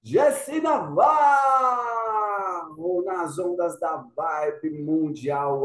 Jesse Navarro, nas ondas da Vibe Mundial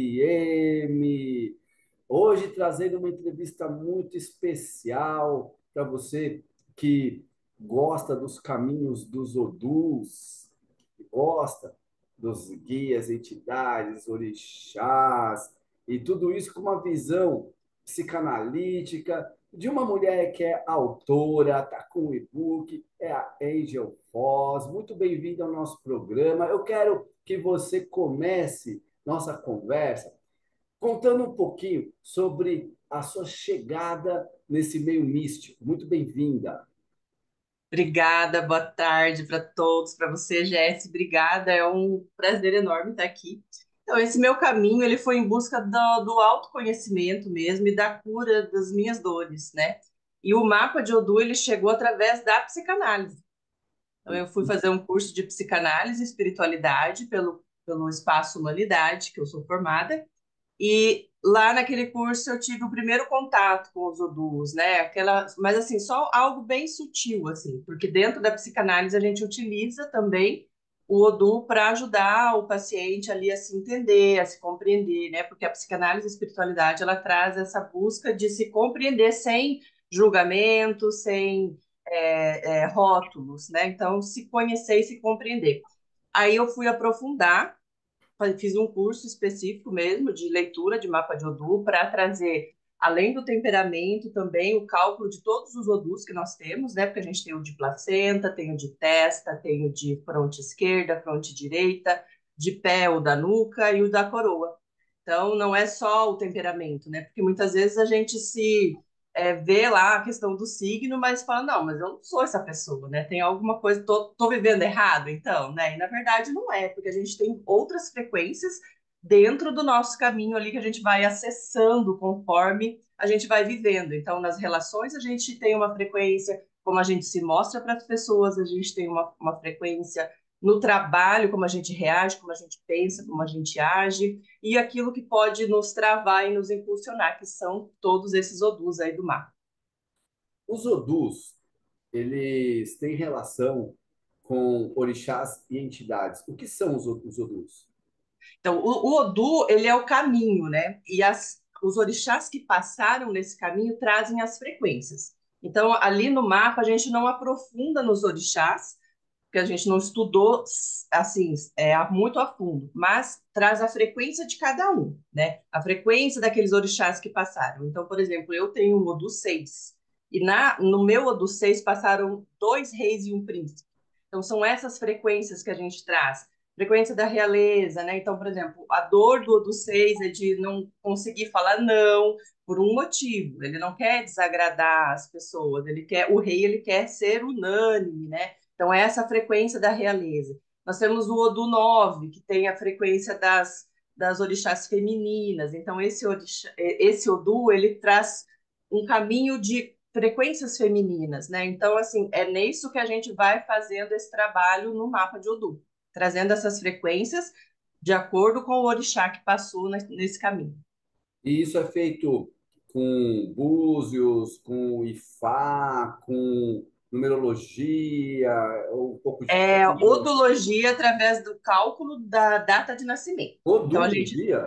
FM. Hoje trazendo uma entrevista muito especial para você que gosta dos caminhos dos Odus, que gosta dos guias, entidades, orixás, e tudo isso com uma visão psicanalítica de uma mulher que é autora, está com o e-book, é a Angel Foz. Muito bem-vinda ao nosso programa. Eu quero que você comece nossa conversa contando um pouquinho sobre a sua chegada nesse meio místico. Muito bem-vinda. Obrigada, boa tarde para todos, para você, Jesse, obrigada, é um prazer enorme estar aqui. Então, esse meu caminho, ele foi em busca do autoconhecimento mesmo e da cura das minhas dores, né? E o mapa de Odu, ele chegou através da psicanálise. Então, eu fui fazer um curso de psicanálise e espiritualidade pelo Espaço Humanidade, que eu sou formada, e lá naquele curso eu tive o primeiro contato com os odus, né? Mas assim, só algo bem sutil, assim, porque dentro da psicanálise a gente utiliza também o odu para ajudar o paciente ali a se entender, a se compreender, né? Porque a psicanálise e a espiritualidade ela traz essa busca de se compreender sem julgamento, sem rótulos, né? Então, se conhecer e se compreender. Aí eu fui aprofundar, fiz um curso específico mesmo de leitura de mapa de Odu para trazer, além do temperamento, também o cálculo de todos os Odus que nós temos, né? Porque a gente tem o de placenta, tem o de testa, tem o de fronte esquerda, fronte direita, de pé, o da nuca e o da coroa. Então, não é só o temperamento, né? Porque muitas vezes a gente vê lá a questão do signo, mas fala, não, mas eu não sou essa pessoa, né? Tem alguma coisa, tô vivendo errado, então, né? E na verdade não é, porque a gente tem outras frequências dentro do nosso caminho ali que a gente vai acessando conforme a gente vai vivendo. Então, nas relações a gente tem uma frequência, como a gente se mostra para as pessoas, a gente tem uma frequência no trabalho, como a gente reage, como a gente pensa, como a gente age, e aquilo que pode nos travar e nos impulsionar, que são todos esses odus aí do mar. Os Odus, eles têm relação com orixás e entidades. O que são os Odus? Então, o Odu, ele é o caminho, né? E os orixás que passaram nesse caminho trazem as frequências. Então, ali no mapa, a gente não aprofunda nos orixás, porque a gente não estudou assim muito a fundo, mas traz a frequência de cada um, né? A frequência daqueles orixás que passaram. Então, por exemplo, eu tenho um Odu 6, e no meu Odu 6 passaram dois reis e um príncipe. Então, são essas frequências que a gente traz. Frequência da realeza, né? Então, por exemplo, a dor do Odu 6 é de não conseguir falar não por um motivo. Ele não quer desagradar as pessoas, o rei ele quer ser unânime, né? Então, é essa frequência da realeza. Nós temos o Odu 9, que tem a frequência das orixás femininas. Então, esse Odu, ele traz um caminho de frequências femininas, né? Então, assim, é nisso que a gente vai fazendo esse trabalho no mapa de Odu, trazendo essas frequências de acordo com o orixá que passou nesse caminho. E isso é feito com búzios, com Ifá, com numerologia, ou um pouco de É tudo. odologia através do cálculo da data de nascimento. Então, Odologia?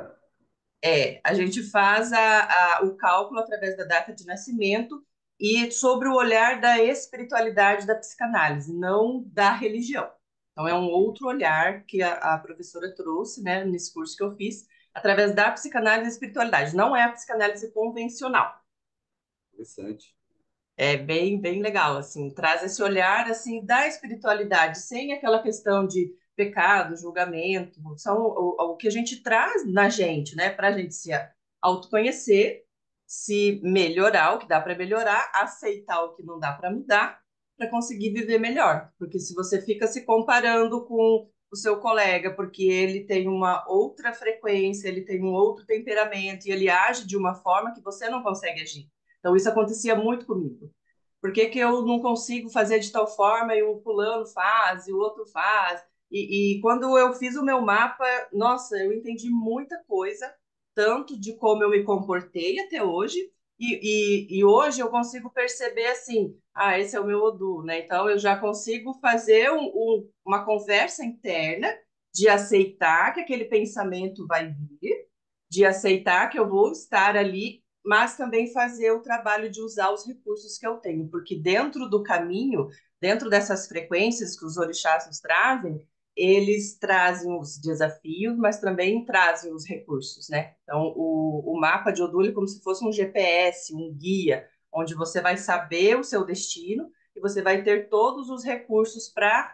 a gente faz o cálculo através da data de nascimento e sobre o olhar da espiritualidade da psicanálise, não da religião. Então, é um outro olhar que a professora trouxe, né, nesse curso que eu fiz, através da psicanálise e espiritualidade. Não é a psicanálise convencional. Interessante. É bem legal, assim, traz esse olhar, assim, da espiritualidade, sem aquela questão de pecado, julgamento, são o que a gente traz na gente, né, para a gente se autoconhecer, se melhorar o que dá para melhorar, aceitar o que não dá para mudar, para conseguir viver melhor. Porque se você fica se comparando com o seu colega, porque ele tem uma outra frequência, ele tem um outro temperamento e ele age de uma forma que você não consegue agir. Então, isso acontecia muito comigo. Por que que eu não consigo fazer de tal forma e o fulano faz e o outro faz? E quando eu fiz o meu mapa, nossa, eu entendi muita coisa, tanto de como eu me comportei até hoje E hoje eu consigo perceber assim, ah, esse é o meu Odu, né? Então eu já consigo fazer uma conversa interna de aceitar que aquele pensamento vai vir, de aceitar que eu vou estar ali, mas também fazer o trabalho de usar os recursos que eu tenho, porque dentro do caminho, dentro dessas frequências que os orixás nos trazem, eles trazem os desafios, mas também trazem os recursos, né? Então, o mapa de Odul é como se fosse um GPS, um guia, onde você vai saber o seu destino e você vai ter todos os recursos para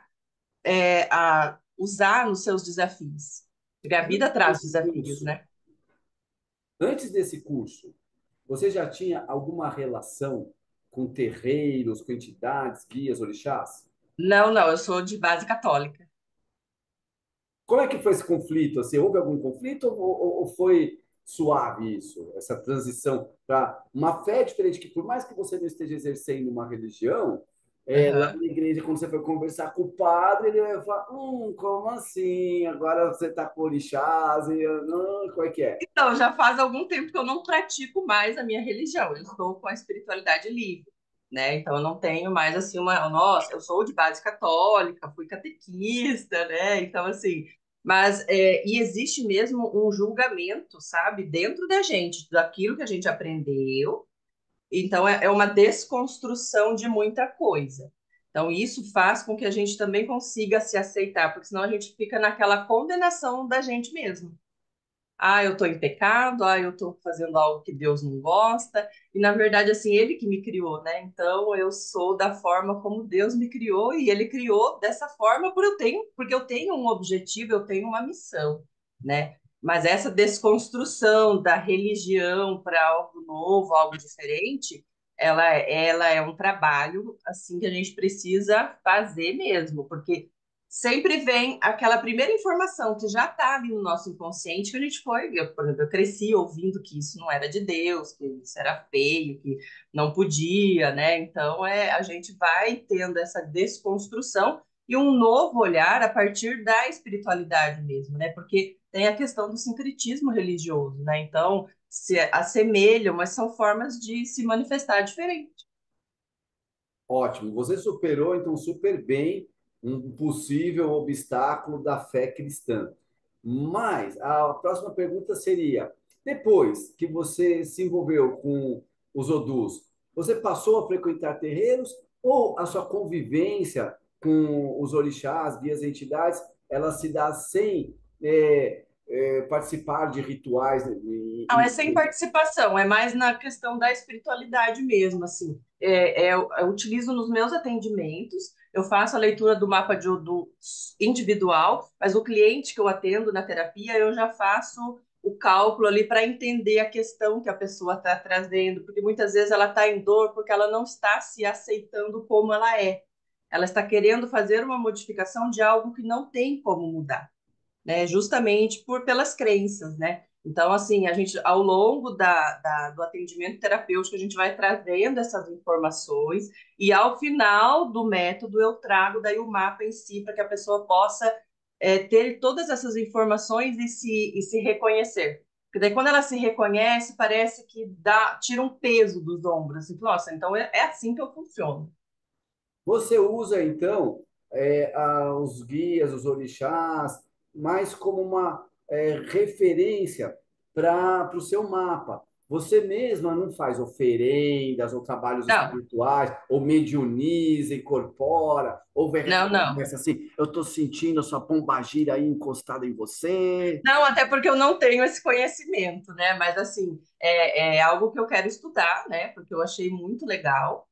usar nos seus desafios. Porque a vida Antes traz desse desafios, curso, né? antes desse curso, você já tinha alguma relação com terreiros, com entidades, guias, orixás? Não, não, eu sou de base católica. Como é que foi esse conflito? Assim, houve algum conflito ou foi suave isso, essa transição para uma fé diferente, que por mais que você não esteja exercendo uma religião, lá Aham. na igreja, quando você foi conversar com o padre, ele vai falar, como assim? Agora você está com orixás, e, como é que é? Então, já faz algum tempo que eu não pratico mais a minha religião. Eu estou com a espiritualidade livre, né? Então, eu não tenho mais assim uma. Nossa, eu sou de base católica, fui catequista, né? Então, assim. E existe mesmo um julgamento, sabe, dentro da gente, daquilo que a gente aprendeu. Então, é uma desconstrução de muita coisa. Então, isso faz com que a gente também consiga se aceitar, porque senão a gente fica naquela condenação da gente mesmo. Ah, eu estou em pecado, ah, eu estou fazendo algo que Deus não gosta. E na verdade, assim, Ele que me criou, né? Então eu sou da forma como Deus me criou e Ele criou dessa forma porque eu tenho um objetivo, eu tenho uma missão, né? Mas essa desconstrução da religião para algo novo, algo diferente, ela é um trabalho assim que a gente precisa fazer mesmo, porque sempre vem aquela primeira informação que já está ali no nosso inconsciente que a gente foi. Por exemplo, eu cresci ouvindo que isso não era de Deus, que isso era feio, que não podia, né? Então a gente vai tendo essa desconstrução e um novo olhar a partir da espiritualidade mesmo, né? Porque tem a questão do sincretismo religioso, né? Então se assemelham, mas são formas de se manifestar diferente. Ótimo, você superou então super bem um possível obstáculo da fé cristã. Mas a próxima pergunta seria: depois que você se envolveu com os Odus, você passou a frequentar terreiros ou a sua convivência com os orixás, guias e entidades, ela se dá sem participar de rituais Não, é sem participação, é mais na questão da espiritualidade mesmo, assim. Eu utilizo nos meus atendimentos, eu faço a leitura do mapa de Odu individual, mas o cliente que eu atendo na terapia, eu já faço o cálculo ali para entender a questão que a pessoa está trazendo, porque muitas vezes ela está em dor porque ela não está se aceitando como ela é. Ela está querendo fazer uma modificação de algo que não tem como mudar, né? Justamente pelas crenças, né? Então, assim, a gente, ao longo do atendimento terapêutico, a gente vai trazendo essas informações e, ao final do método, eu trago daí o mapa em si para que a pessoa possa ter todas essas informações e se reconhecer. Porque daí, quando ela se reconhece, parece que tira um peso dos ombros. Assim, nossa, então é assim que eu funciono. Você usa, então, os guias, os orixás, mais como uma referência para o seu mapa. Você mesma não faz oferendas ou trabalhos Não, espirituais, ou mediuniza, incorpora, ou vem não, aquela não. conversa assim, eu estou sentindo a sua pombagira aí encostada em você. Não, até porque eu não tenho esse conhecimento, né? Mas assim, é algo que eu quero estudar, né? Porque eu achei muito legal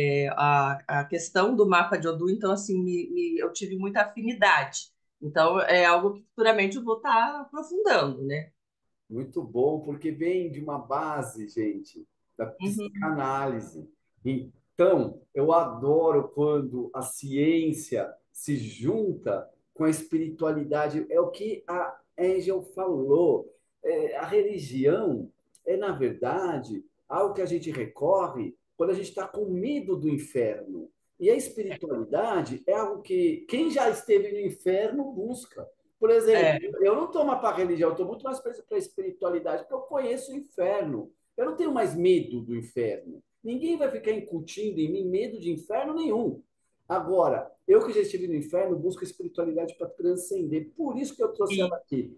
a questão do mapa de Odu, então assim, eu tive muita afinidade. Então é algo que futuramente eu vou estar aprofundando, né? Muito bom, porque vem de uma base, gente, da Uhum. psicanálise. Então, eu adoro quando a ciência se junta com a espiritualidade. É o que a Angel falou. A religião é, na verdade, algo que a gente recorre quando a gente está com medo do inferno. E a espiritualidade é algo que quem já esteve no inferno busca. Por exemplo, É, eu não estou mais para a religião, eu estou muito mais para a espiritualidade, porque eu conheço o inferno. Eu não tenho mais medo do inferno. Ninguém vai ficar incutindo em mim medo de inferno nenhum. Agora, eu que já estive no inferno, busco a espiritualidade para transcender. Por isso que eu trouxe ela E aqui.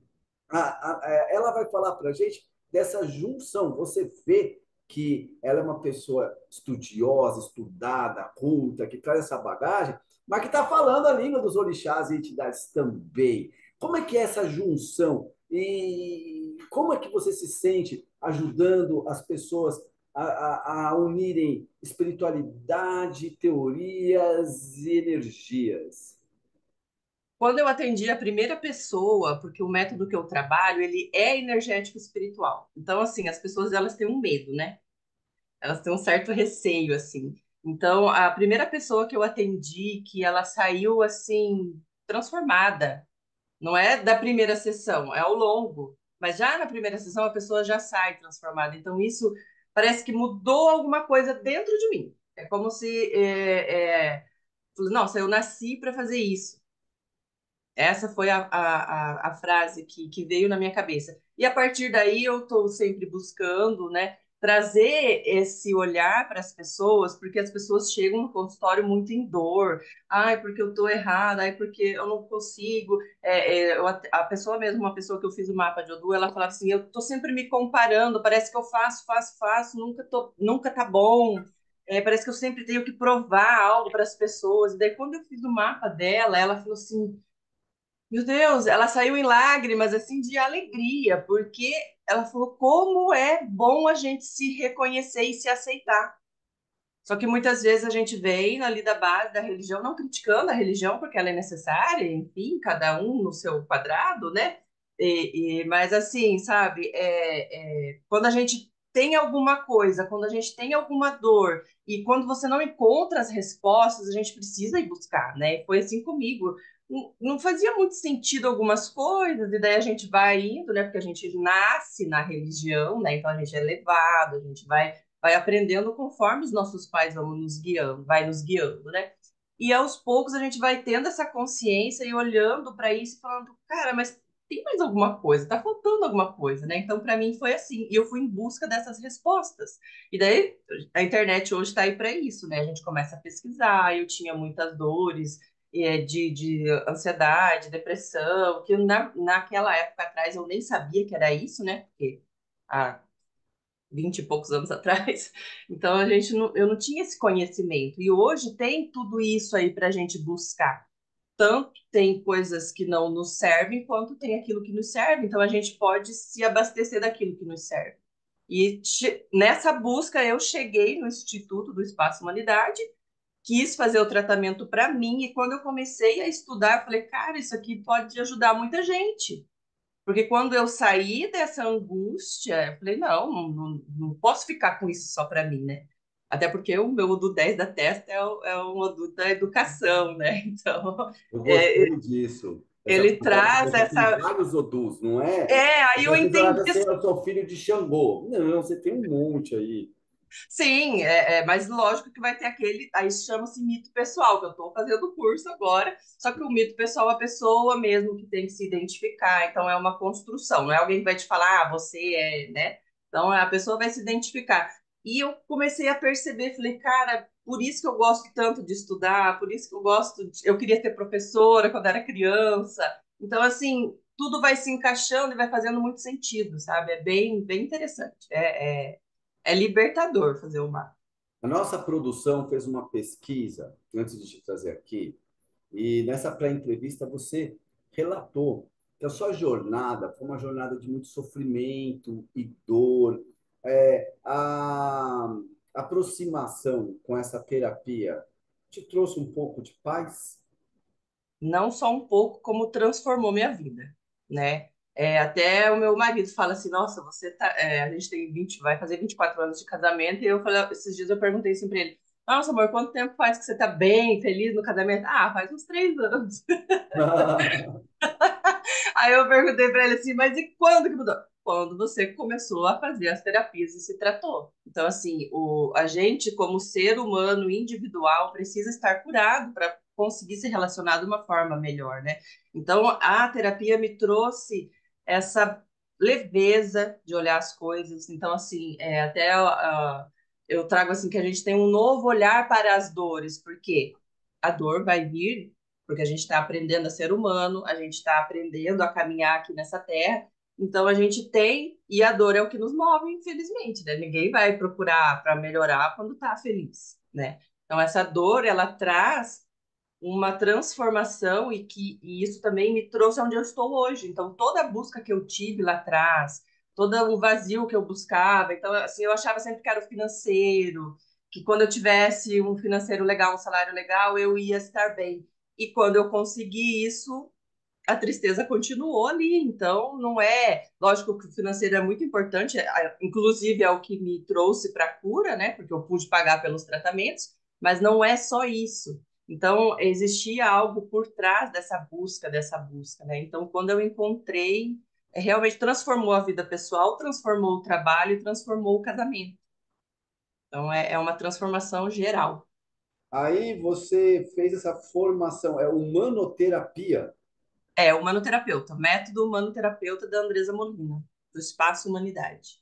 Ela vai falar para a gente dessa junção. Você vê que ela é uma pessoa estudiosa, estudada, culta, que traz essa bagagem, mas que está falando a língua dos orixás e entidades também. Como é que é essa junção? E como é que você se sente ajudando as pessoas a unirem espiritualidade, teorias e energias? quando eu atendi a primeira pessoa, porque o método que eu trabalho, ele é energético espiritual. Então, assim, as pessoas, elas têm um medo, né? Elas têm um certo receio, assim. Então, a primeira pessoa que eu atendi, que ela saiu, assim, transformada, não é da primeira sessão, é ao longo. Mas já na primeira sessão, a pessoa já sai transformada. Então, isso parece que mudou alguma coisa dentro de mim. É como se... nossa, eu nasci para fazer isso. Essa foi a frase que veio na minha cabeça. E a partir daí eu estou sempre buscando, né, trazer esse olhar para as pessoas, porque as pessoas chegam no consultório muito em dor. Ai, porque eu estou errada, ai, porque eu não consigo. A pessoa mesmo, uma pessoa que eu fiz o mapa de Odu, ela falava assim, eu estou sempre me comparando, parece que eu faço, faço, faço, nunca tá bom. Parece que eu sempre tenho que provar algo para as pessoas. E daí, quando eu fiz o mapa dela, ela falou assim, meu Deus, ela saiu em lágrimas, assim, de alegria, porque ela falou como é bom a gente se reconhecer e se aceitar. Só que muitas vezes a gente vem ali da base da religião, não criticando a religião, porque ela é necessária, enfim, cada um no seu quadrado, né? Mas assim, sabe, quando a gente tem alguma coisa, quando a gente tem alguma dor, e quando você não encontra as respostas, a gente precisa ir buscar, né? Foi assim comigo. Não fazia muito sentido algumas coisas, e daí a gente vai indo, né? Porque a gente nasce na religião, né? Então a gente é levado, a gente vai aprendendo conforme os nossos pais vão nos guiando, vai nos guiando, né? E aos poucos a gente vai tendo essa consciência e olhando para isso e falando, cara, mas tem mais alguma coisa, tá faltando alguma coisa, né? Então, para mim foi assim, e eu fui em busca dessas respostas. E daí a internet hoje está aí para isso, né? A gente começa a pesquisar. Eu tinha muitas dores de ansiedade, depressão, que naquela época atrás eu nem sabia que era isso, né? Porque há 20 e poucos anos atrás. Então eu não tinha esse conhecimento. E hoje tem tudo isso aí para a gente buscar. Tanto tem coisas que não nos servem, quanto tem aquilo que nos serve. Então a gente pode se abastecer daquilo que nos serve. E nessa busca eu cheguei no Instituto do Espaço Humanidade, quis fazer o tratamento para mim, e quando eu comecei a estudar, eu falei, cara, isso aqui pode ajudar muita gente. Porque quando eu saí dessa angústia, eu falei, não posso ficar com isso só para mim, né? Até porque o meu Odu 10 da testa é um Odu da educação, né? Então, Eu é, gostei disso. Essa ele conversa, traz você tem essa. vários odus, não é? Aí As eu pessoas entendi. acham assim, eu sou filho de Xangô. Não, você tem um monte aí. Sim, mas lógico que vai ter aquele, aí chama-se mito pessoal, que eu estou fazendo o curso agora, só que o mito pessoal é a pessoa mesmo que tem que se identificar, então é uma construção, não é alguém que vai te falar, você é, né? Então a pessoa vai se identificar. E eu comecei a perceber, falei, cara, por isso que eu gosto tanto de estudar, por isso que eu queria ser professora quando era criança. Então, assim, tudo vai se encaixando e vai fazendo muito sentido, sabe? É bem, bem interessante. É libertador fazer o mar. A nossa produção fez uma pesquisa antes de te trazer aqui, e nessa pré-entrevista você relatou que a sua jornada foi uma jornada de muito sofrimento e dor. A aproximação com essa terapia te trouxe um pouco de paz? Não só um pouco, como transformou minha vida, né? Até o meu marido fala assim, nossa, você tá... a gente tem 20, vai fazer 24 anos de casamento, e eu falei, esses dias eu perguntei assim pra ele, nossa, amor, quanto tempo faz que você tá bem, feliz no casamento? Ah, faz uns 3 anos. Aí eu perguntei pra ele assim, mas e quando que mudou? Quando você começou a fazer as terapias e se tratou. Então, assim, a gente, como ser humano individual, precisa estar curado para conseguir se relacionar de uma forma melhor, né? Então, a terapia me trouxe essa leveza de olhar as coisas. Então, assim, até eu trago assim que a gente tem um novo olhar para as dores, porque a dor vai vir, porque a gente está aprendendo a ser humano, a gente está aprendendo a caminhar aqui nessa terra. Então a gente tem, e a dor é o que nos move, infelizmente, né? Ninguém vai procurar para melhorar quando está feliz, né? Então essa dor, ela traz uma transformação e isso também me trouxe onde eu estou hoje. Então, toda a busca que eu tive lá atrás, todo o vazio que eu buscava, então, assim, eu achava sempre que era o financeiro, que quando eu tivesse um financeiro legal, um salário legal, eu ia estar bem. E quando eu consegui isso, a tristeza continuou ali. Então, não é. Lógico que o financeiro é muito importante, inclusive é o que me trouxe para a cura, né? Porque eu pude pagar pelos tratamentos, mas não é só isso. Então, existia algo por trás dessa busca, né? Então, quando eu encontrei, realmente transformou a vida pessoal, transformou o trabalho e transformou o casamento. Então, é uma transformação geral. Aí você fez essa formação, é humanoterapia. É, humanoterapeuta, método humanoterapeuta da Andresa Molina, do Espaço Humanidade.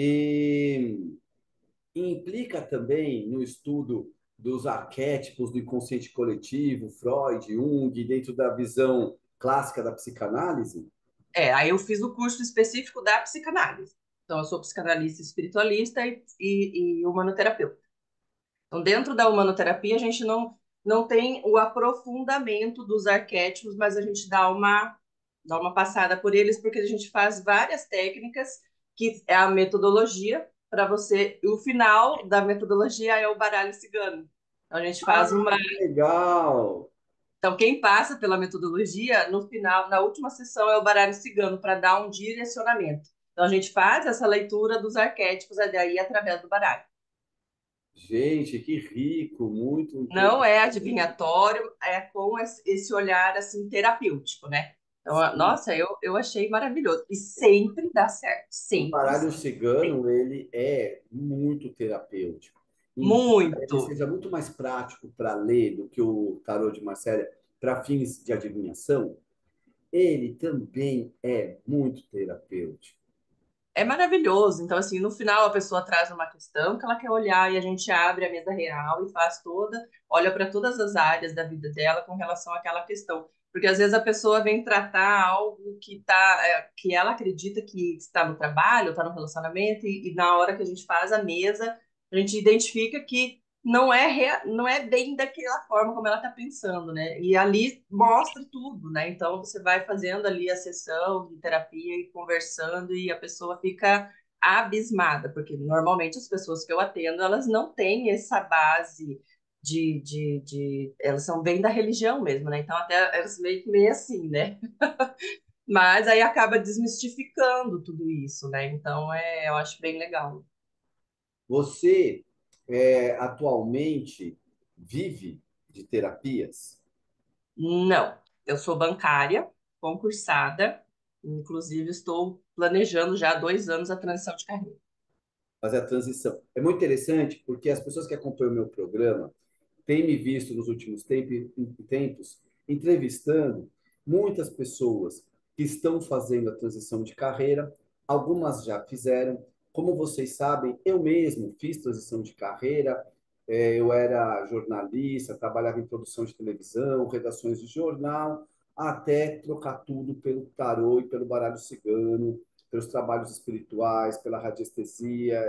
E implica também no estudo dos arquétipos do inconsciente coletivo, Freud, Jung, dentro da visão clássica da psicanálise? Aí eu fiz o curso específico da psicanálise. Então, eu sou psicanalista espiritualista e humanoterapeuta. Então, dentro da humanoterapia, a gente não tem o aprofundamento dos arquétipos, mas a gente dá uma passada por eles, porque a gente faz várias técnicas, que é a metodologia, para você. E o final da metodologia é o baralho cigano. Então, a gente faz uma. Que legal! Então, quem passa pela metodologia, no final, na última sessão, é o baralho cigano, para dar um direcionamento. Então, a gente faz essa leitura dos arquétipos aí através do baralho. Gente, que rico, muito Não é interessante. adivinhatório, é com esse olhar assim terapêutico, né? Então, Sim. nossa, eu achei maravilhoso. E sempre dá certo, O sempre, baralho sempre, sempre. cigano, ele é muito terapêutico. Embora ele Muito. seja muito mais prático para ler do que o tarô de Marcélia para fins de adivinhação, ele também é muito terapêutico. É maravilhoso. Então, assim, no final a pessoa traz uma questão que ela quer olhar e a gente abre a mesa real e faz olha para todas as áreas da vida dela com relação àquela questão. Porque às vezes a pessoa vem tratar algo que ela acredita que está no trabalho, está no relacionamento, e na hora que a gente faz a mesa, a gente identifica que não é bem daquela forma como ela está pensando, né? E ali mostra tudo, né? Então você vai fazendo ali a sessão de terapia e conversando e a pessoa fica abismada, porque normalmente as pessoas que eu atendo, elas não têm essa base elas são bem da religião mesmo, né? Então até elas meio assim, né? Mas aí acaba desmistificando tudo isso, né? Então eu acho bem legal. Você atualmente vive de terapias? Não, eu sou bancária, concursada, inclusive estou planejando já há 2 anos a transição de carreira. Fazer a transição. É muito interessante porque as pessoas que acompanham o meu programa têm me visto nos últimos tempos entrevistando muitas pessoas que estão fazendo a transição de carreira. Algumas já fizeram. Como vocês sabem, eu mesmo fiz transição de carreira. Eu era jornalista, trabalhava em produção de televisão, redações de jornal, até trocar tudo pelo tarô e pelo baralho cigano, pelos trabalhos espirituais, pela radiestesia.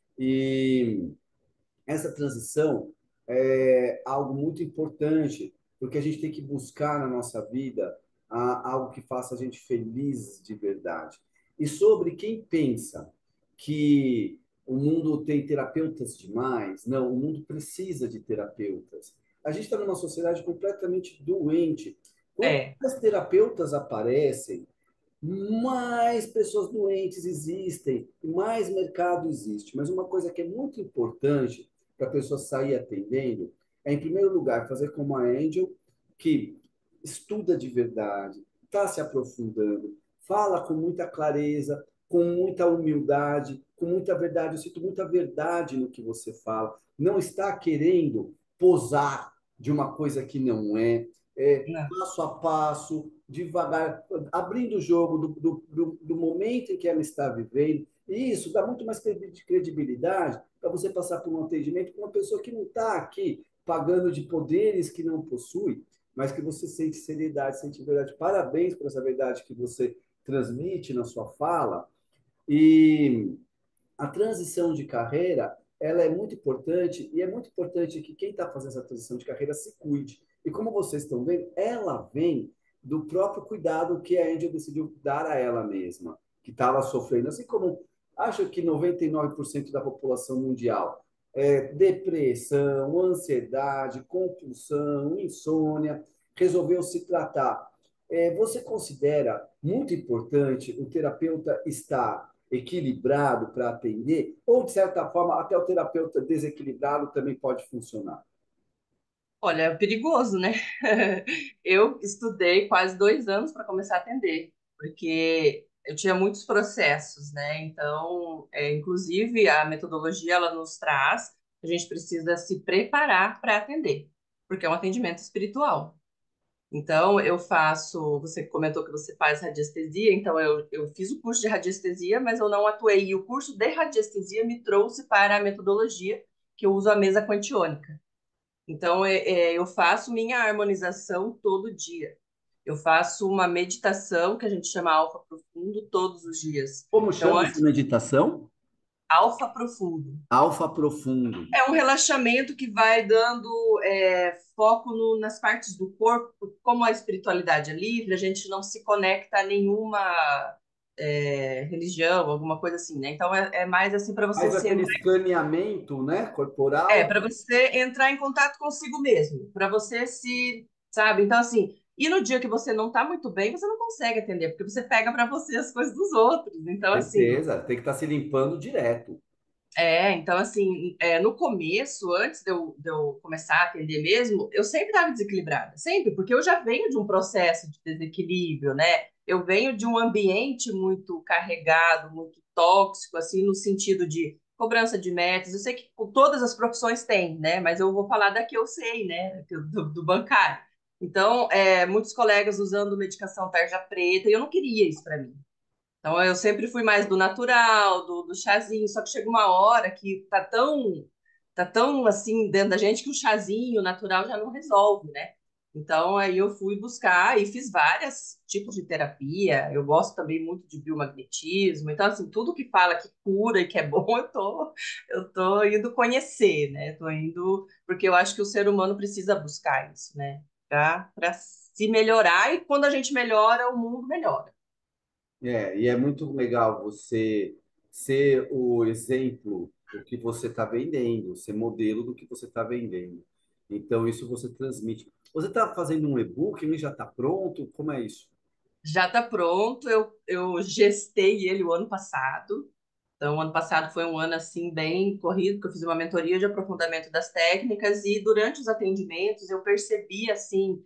E essa transição é algo muito importante, porque a gente tem que buscar na nossa vida algo que faça a gente feliz de verdade. E sobre quem pensa que o mundo tem terapeutas demais, não, o mundo precisa de terapeutas. A gente está numa sociedade completamente doente. Quanto É, mais terapeutas aparecem, mais pessoas doentes existem, mais mercado existe. Mas uma coisa que é muito importante para a pessoa sair atendendo é, em primeiro lugar, fazer como a Angel, que estuda de verdade, está se aprofundando, fala com muita clareza, com muita humildade, com muita verdade. Eu sinto muita verdade no que você fala. Não está querendo posar de uma coisa que não é. Não. passo a passo, devagar, abrindo o jogo do momento em que ela está vivendo. E isso dá muito mais credibilidade para você passar por um atendimento com uma pessoa que não está aqui pagando de poderes que não possui, mas que você sente seriedade, sente verdade. Parabéns por essa verdade que você transmite na sua fala. E a transição de carreira, ela é muito importante e é muito importante que quem está fazendo essa transição de carreira se cuide. E como vocês estão vendo, ela vem do próprio cuidado que a Angel decidiu dar a ela mesma, que estava sofrendo, assim como acho que 99% da população mundial, depressão, ansiedade, compulsão, insônia, resolveu se tratar. Você considera muito importante o terapeuta estar equilibrado para atender, ou, de certa forma, até o terapeuta desequilibrado também pode funcionar? Olha, é perigoso, né? Eu estudei quase 2 anos para começar a atender, porque eu tinha muitos processos, né? Então, inclusive, a metodologia ela nos traz, a gente precisa se preparar para atender, porque é um atendimento espiritual. Então, eu faço. Você comentou que você faz radiestesia, então eu fiz o curso de radiestesia, mas eu não atuei. E o curso de radiestesia me trouxe para a metodologia, que eu uso a mesa quantiônica. Então, eu faço minha harmonização todo dia. Eu faço uma meditação que a gente chama Alfa Profundo todos os dias. Como Então, chama essa meditação? Alfa Profundo. Alfa profundo. É um relaxamento que vai dando foco nas partes do corpo, como a espiritualidade é livre, a gente não se conecta a nenhuma religião, alguma coisa assim, né? Então é mais assim para você Faz se aquele entrar, escaneamento, né, corporal. para você entrar em contato consigo mesmo, para você se, sabe? Então assim, e no dia que você não tá muito bem, você não consegue atender, porque você pega para você as coisas dos outros. Então assim, Certeza, tem que estar se limpando direto. então, assim, no começo, antes de eu começar a atender mesmo, eu sempre estava desequilibrada, sempre, porque eu já venho de um processo de desequilíbrio, né? Eu venho de um ambiente muito carregado, muito tóxico, assim, no sentido de cobrança de metas. Eu sei que todas as profissões têm, né? Mas eu vou falar da que eu sei, né? Do bancário. Então, muitos colegas usando medicação tarja preta, e eu não queria isso para mim. Então eu sempre fui mais do natural, do chazinho, só que chega uma hora que tá tão assim dentro da gente que o chazinho natural já não resolve, né? Então aí eu fui buscar e fiz vários tipos de terapia. Eu gosto também muito de biomagnetismo. Então assim, tudo que fala que cura e que é bom, eu tô indo conhecer, né? Tô indo porque eu acho que o ser humano precisa buscar isso, né? Para se melhorar e quando a gente melhora, o mundo melhora. E é muito legal você ser o exemplo do que você está vendendo, ser modelo do que você está vendendo. Então, isso você transmite. Você está fazendo um e-book, ele já está pronto? Como é isso? Já está pronto, eu gestei ele o ano passado. Então, o ano passado foi um ano assim bem corrido, porque eu fiz uma mentoria de aprofundamento das técnicas e durante os atendimentos eu percebi assim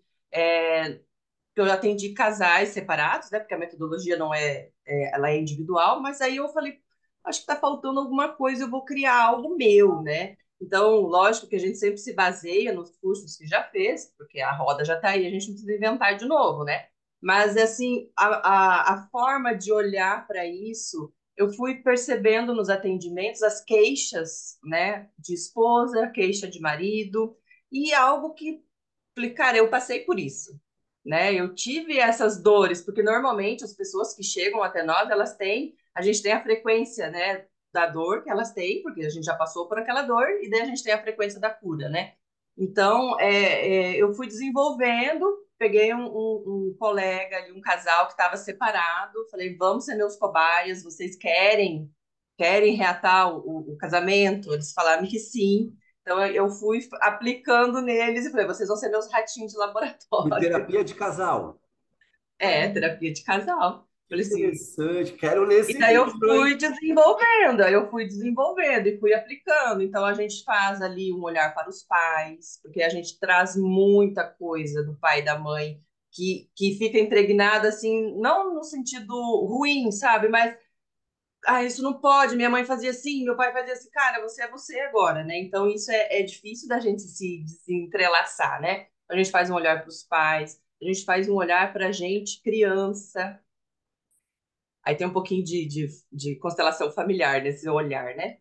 que eu atendi casais separados, né? Porque a metodologia não ela é individual, mas aí eu falei, acho que está faltando alguma coisa, eu vou criar algo meu, né? Então, lógico que a gente sempre se baseia nos cursos que já fez, porque a roda já está aí, a gente não precisa inventar de novo, né? Mas, assim, a forma de olhar para isso, eu fui percebendo nos atendimentos as queixas, né, de esposa, queixa de marido, e algo que, falei, cara, eu passei por isso, né? Eu tive essas dores, porque normalmente as pessoas que chegam até nós, a gente tem a frequência, né, da dor que elas têm, porque a gente já passou por aquela dor, e daí a gente tem a frequência da cura, né? Então, eu fui desenvolvendo, peguei um colega ali, um casal que estava separado, falei, vamos ser meus cobaias, vocês querem reatar o casamento? Eles falaram que sim. Então, eu fui aplicando neles e falei, vocês vão ser meus ratinhos de E laboratório. terapia de casal. Terapia de casal. Que Falei assim, interessante. Quero ler e esse daí eu livro, fui hein? desenvolvendo, aí eu fui desenvolvendo e fui aplicando. Então a gente faz ali um olhar para os pais, porque a gente traz muita coisa do pai e da mãe que fica impregnada assim, não no sentido ruim, sabe? Mas isso não pode, minha mãe fazia assim, meu pai fazia assim, cara, você é você agora, né? Então isso é difícil da gente se desentrelaçar, né? a gente faz um olhar para os pais, a gente faz um olhar para a gente, criança. Aí tem um pouquinho de constelação familiar nesse olhar, né?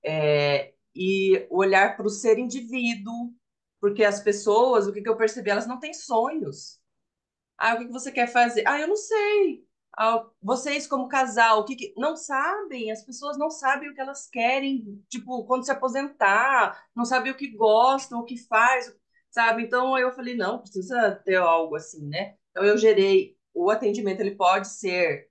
E o olhar para o ser indivíduo, porque as pessoas, o que eu percebi, elas não têm sonhos. Ah, o que você quer fazer? Ah, eu não sei. Ah, vocês como casal, não sabem, as pessoas não sabem o que elas querem, tipo, quando se aposentar, não sabem o que gostam, o que faz, sabe? Então eu falei, não, precisa ter algo assim, né? Então eu gerei o atendimento, ele pode ser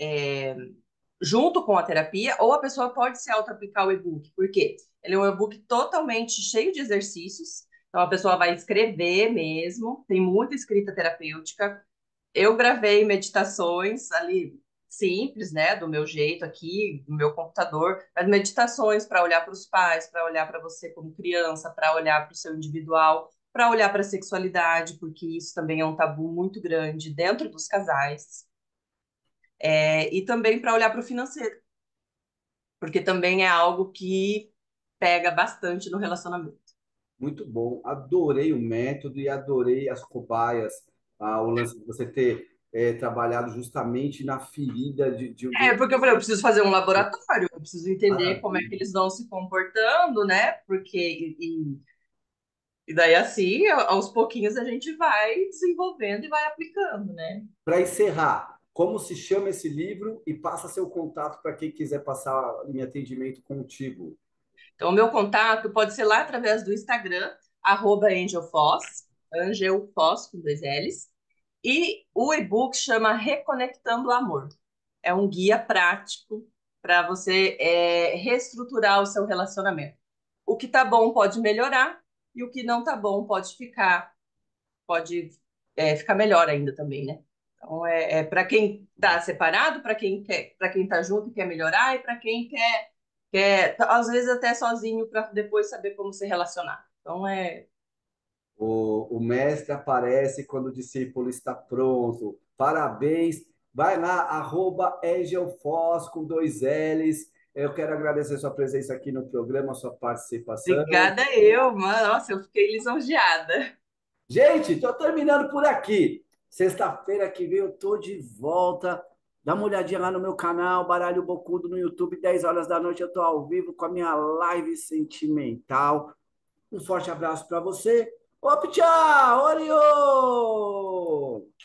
junto com a terapia, ou a pessoa pode se auto-aplicar o e-book. Por quê? Ele é um e-book totalmente cheio de exercícios. Então a pessoa vai escrever mesmo, tem muita escrita terapêutica. Eu gravei meditações ali simples, né, do meu jeito aqui, no meu computador, mas meditações para olhar para os pais, para olhar para você como criança, para olhar para o seu individual, para olhar para a sexualidade, porque isso também é um tabu muito grande dentro dos casais. E também para olhar para o financeiro, porque também é algo que pega bastante no relacionamento. Muito bom. Adorei o método e adorei as cobaias, o lance de você ter trabalhado justamente na ferida Porque eu falei, eu preciso fazer um laboratório, eu preciso entender como é que Maravilha. eles vão se comportando, né? Porque e daí assim, aos pouquinhos a gente vai desenvolvendo e vai aplicando, né? Para encerrar, como se chama esse livro e passa seu contato para quem quiser passar em atendimento contigo. Então, o meu contato pode ser lá através do Instagram, @angelfoz, Angelfoz com dois L's, e o e-book chama Reconectando o Amor. É um guia prático para você reestruturar o seu relacionamento. O que tá bom pode melhorar e o que não tá bom pode ficar melhor ainda também, né? Então é para quem tá separado, para quem quer, para quem tá junto e quer melhorar e para quem quer às vezes até sozinho para depois saber como se relacionar. Então O mestre aparece quando o discípulo está pronto. Parabéns. Vai lá, @Angelfoz com dois L's. Eu quero agradecer sua presença aqui no programa, sua participação. obrigada eu, mano. Nossa, eu fiquei lisonjeada. Gente, estou terminando por aqui. Sexta-feira que vem eu estou de volta. Dá uma olhadinha lá no meu canal, Baralho Bocudo no YouTube, 10 horas da noite eu estou ao vivo com a minha live sentimental. Um forte abraço para você. Op, tchau! Oriô!